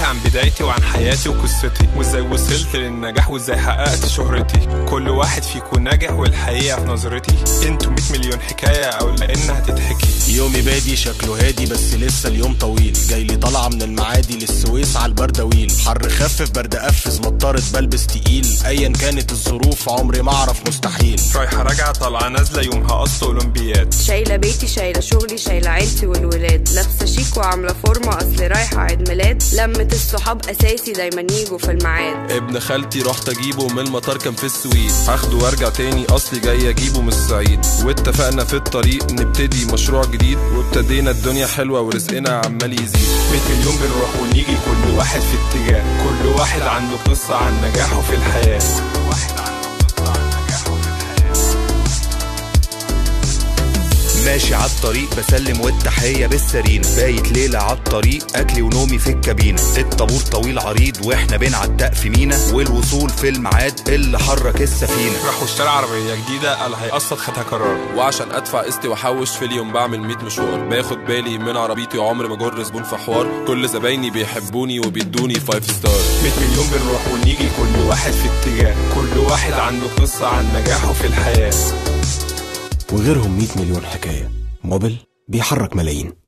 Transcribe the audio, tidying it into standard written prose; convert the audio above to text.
عن بدايتي وعن حياتي وقصتي، وازاي وصلت للنجاح وازاي حققت شهرتي. كل واحد فيكم ناجح والحقيقة في نظرتي. انتوا 100 مليون حكاية او لانها تتحكي. يومي بادي شكله هادي بس لسه اليوم طويل، جايلي طالعة من المعادي للسويس على البردويل. حر خفف برد قفز مضطرد بلبس تقيل، ايا كانت الظروف عمري ما اعرف مستحيل. رايحة راجعة طالعة نازلة يومها قص اولمبياد. شايلة بيتي شايلة شغلي شايلة عيلتي والولاد، لابسة شيك وعاملة فورمة اصل رايحة عيد ميلاد. لمة الصحاب اساسي دايما يجوا في الميعاد. ابن خالتي رحت اجيبه من المطار كان في السويد، هاخده وارجع تاني اصلي جاي اجيبه من الصعيد. واتفقنا في الطريق نبتدي مشروع جديد، وابتدينا الدنيا حلوة ورزقنا عمال يزيد. 100 مليون بنروح ونيجي كل واحد في اتجاه، كل واحد عنده قصة عن نجاحه في الحياة. كل واحد عنده قصة عن نجاحه في الحياة. ماشي عالطريق بسلم والتحية بالسرينة، بايت ليلة عالطريق أكلي ونومي في الكابينة. الطابور طويل عريض واحنا بنعتق في مينا، والوصول في الميعاد اللي حرك السفينة. راح واشترى عربية جديدة قال هيقسط خدها قرار. وعشان ادفع قسطي واحوش في اليوم بعمل 100 مشوار، باخد بالي من عربيتي وعمري ما اجر زبون في حوار. كل زبايني بيحبوني وبيدوني 5 ستار. 100 مليون بنروح ونيجي كل واحد في اتجاه، كل واحد عنده قصة عن نجاحه في الحياة. وغيرهم 100 مليون حكاية. موبل بيحرك ملايين.